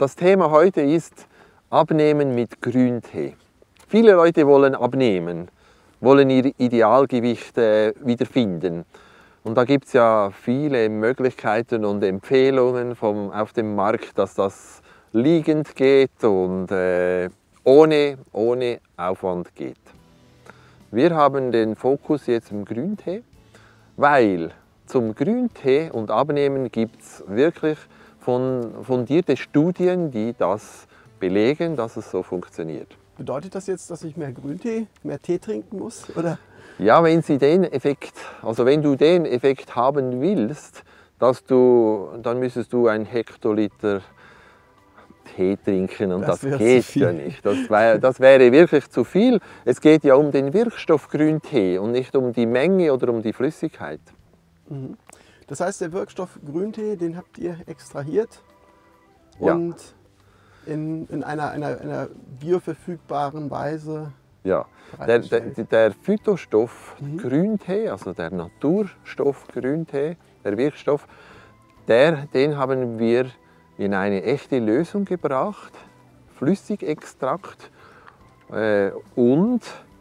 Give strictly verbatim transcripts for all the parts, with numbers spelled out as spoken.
Das Thema heute ist Abnehmen mit Grüntee. Viele Leute wollen abnehmen, wollen ihr Idealgewicht äh, wiederfinden. Und da gibt es ja viele Möglichkeiten und Empfehlungen vom, auf dem Markt, dass das liegend geht und äh, ohne, ohne Aufwand geht. Wir haben den Fokus jetzt im Grüntee, weil zum Grüntee und Abnehmen gibt es wirklich von, fundierte Studien, die das belegen, dass es so funktioniert. Bedeutet das jetzt, dass ich mehr Grüntee, mehr Tee trinken muss? Oder? Ja, wenn Sie den Effekt, also wenn du den Effekt haben willst, dass du, dann müsstest du ein Hektoliter Tee trinken und das, das geht ja nicht. Das, wär, das wäre wirklich zu viel. Es geht ja um den Wirkstoff Grüntee und nicht um die Menge oder um die Flüssigkeit. Mhm. Das heißt, der Wirkstoff Grüntee, den habt ihr extrahiert und ja. in, in einer, einer, einer bioverfügbaren Weise. Ja, der, der, der Phytostoff mhm. Grüntee, also der Naturstoff Grüntee, der Wirkstoff, der, den haben wir in eine echte Lösung gebracht, Flüssigextrakt, äh, und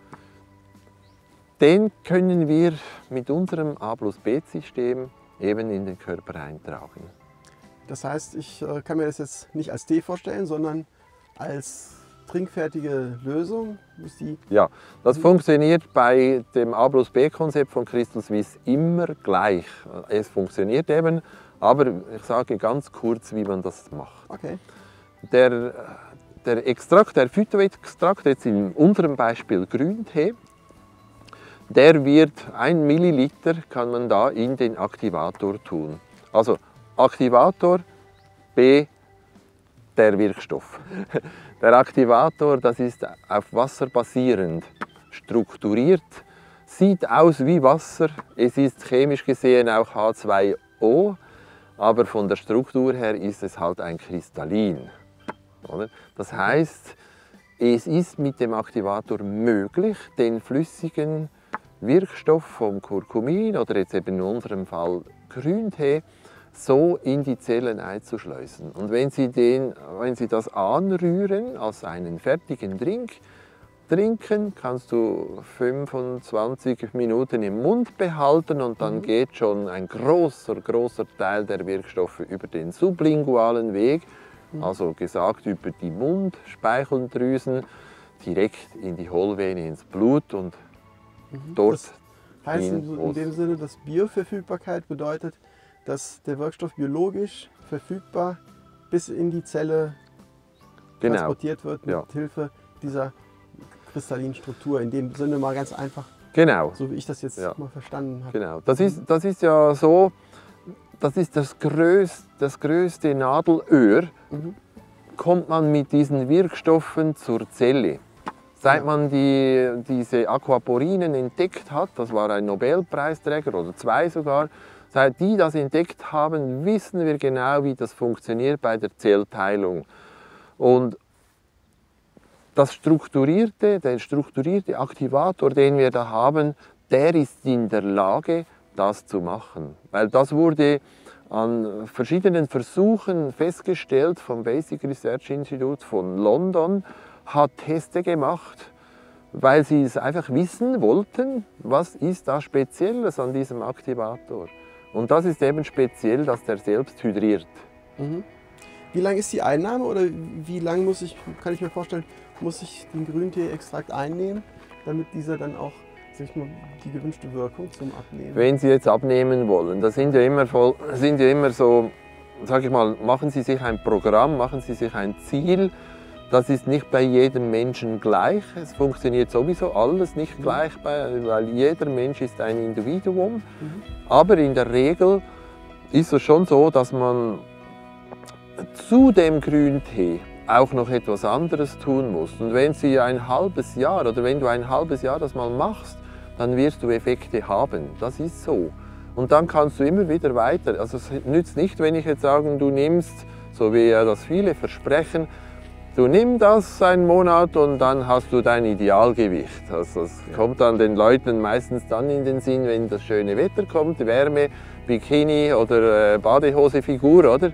den können wir mit unserem A plus B-System eben in den Körper eintragen. Das heißt, ich äh, kann mir das jetzt nicht als Tee vorstellen, sondern als trinkfertige Lösung? Muss die ja, das funktioniert bei dem A plus B-Konzept von Crystal Swiss immer gleich. Es funktioniert eben, aber ich sage ganz kurz, wie man das macht. Okay. Der, der Extrakt, der Phytoextrakt, jetzt in unserem Beispiel Grüntee, der wird, ein Milliliter kann man da in den Aktivator tun. Also Aktivator, B, der Wirkstoff. Der Aktivator, das ist auf Wasser basierend, strukturiert, sieht aus wie Wasser. Es ist chemisch gesehen auch H zwei O, aber von der Struktur her ist es halt ein Kristallin. Das heißt, es ist mit dem Aktivator möglich, den flüssigen Wirkstoff vom Curcumin oder jetzt eben in unserem Fall Grüntee so in die Zellen einzuschleusen. Und wenn Sie, den, wenn Sie das anrühren als einen fertigen Drink, trinken, kannst du fünfundzwanzig Minuten im Mund behalten und dann mhm. geht schon ein großer, großer Teil der Wirkstoffe über den sublingualen Weg, mhm. also gesagt über die Mund-Speicheldrüsen, direkt in die Hohlvene ins Blut und mhm. dort. Das heißt in, in dem Sinne, dass Bioverfügbarkeit bedeutet, dass der Wirkstoff biologisch verfügbar bis in die Zelle genau. transportiert wird mit ja. Hilfe dieser kristallinen Struktur. In dem Sinne mal ganz einfach, genau. so wie ich das jetzt ja. mal verstanden habe. Genau. Das ist, das ist ja so, das ist das größte, das größte Nadelöhr, mhm. kommt man mit diesen Wirkstoffen zur Zelle. Seit ja. man die, diese Aquaporinen entdeckt hat, das war ein Nobelpreisträger oder zwei sogar, seit die das entdeckt haben, wissen wir genau, wie das funktioniert bei der Zellteilung. Und das strukturierte, der strukturierte Aktivator, den wir da haben, der ist in der Lage, das zu machen. Weil das wurde an verschiedenen Versuchen festgestellt vom Basic Research Institute von London, hat Teste gemacht, weil sie es einfach wissen wollten, was ist da Spezielles an diesem Aktivator. Und das ist eben speziell, dass der selbst hydriert. Mhm. Wie lang ist die Einnahme oder wie lange muss ich, kann ich mir vorstellen, muss ich den Grüntee-Extrakt einnehmen, damit dieser dann auch, sag ich mal, die gewünschte Wirkung zum Abnehmen? Wenn Sie jetzt abnehmen wollen, das sind ja immer, voll, sind ja immer so, sag ich mal, machen Sie sich ein Programm, machen Sie sich ein Ziel. Das ist nicht bei jedem Menschen gleich. Es funktioniert sowieso alles nicht mhm. gleich, weil jeder Mensch ist ein Individuum. Mhm. Aber in der Regel ist es schon so, dass man zu dem Grüntee auch noch etwas anderes tun muss. Und wenn Sie ein halbes Jahr oder wenn du ein halbes Jahr das mal machst, dann wirst du Effekte haben. Das ist so. Und dann kannst du immer wieder weiter. Also es nützt nicht, wenn ich jetzt sage, du nimmst, so wie ja das viele versprechen, du nimm das einen Monat und dann hast du dein Idealgewicht. Also das ja. kommt dann den Leuten meistens dann in den Sinn, wenn das schöne Wetter kommt, Wärme, Bikini oder äh, Badehose-Figur, oder? Mhm.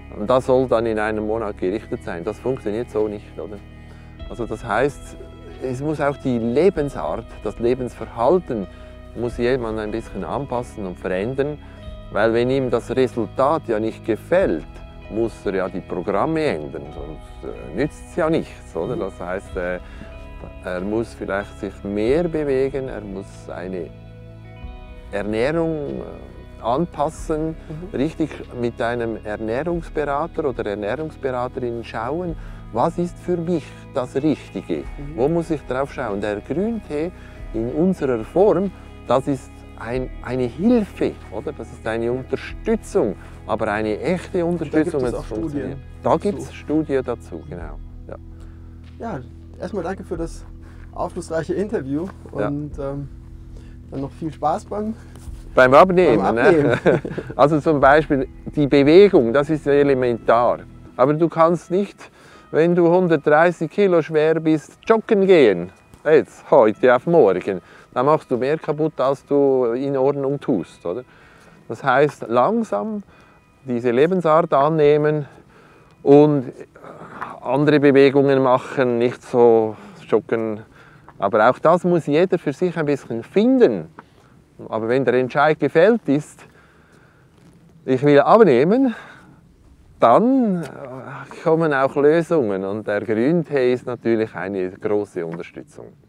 Und das soll dann in einem Monat gerichtet sein. Das funktioniert so nicht, oder? Also das heißt, es muss auch die Lebensart, das Lebensverhalten muss jemand ein bisschen anpassen und verändern, weil wenn ihm das Resultat ja nicht gefällt, muss er ja die Programme ändern, sonst äh, nützt es ja nichts, oder? Das heißt, äh, er muss vielleicht sich mehr bewegen, er muss eine Ernährung äh, anpassen, mhm. richtig mit einem Ernährungsberater oder Ernährungsberaterin schauen, was ist für mich das Richtige, mhm. wo muss ich drauf schauen. Der Grüntee in unserer Form, das ist ein, eine Hilfe, oder? Das ist eine Unterstützung, aber eine echte Unterstützung. Da gibt es auch Studien. Da gibt es Studien dazu, genau. Ja. Ja, erstmal danke für das aufschlussreiche Interview und ja. ähm, dann noch viel Spaß beim, beim Abnehmen. Beim Abnehmen. Ne? Also zum Beispiel die Bewegung, das ist elementar. Aber du kannst nicht, wenn du hundertdreißig Kilo schwer bist, joggen gehen. Jetzt, heute auf morgen. Dann machst du mehr kaputt, als du in Ordnung tust. Oder? Das heißt, langsam diese Lebensart annehmen und andere Bewegungen machen, nicht so joggen. Aber auch das muss jeder für sich ein bisschen finden. Aber wenn der Entscheid gefällt ist, ich will abnehmen, dann kommen auch Lösungen. Und der Grüntee ist natürlich eine große Unterstützung.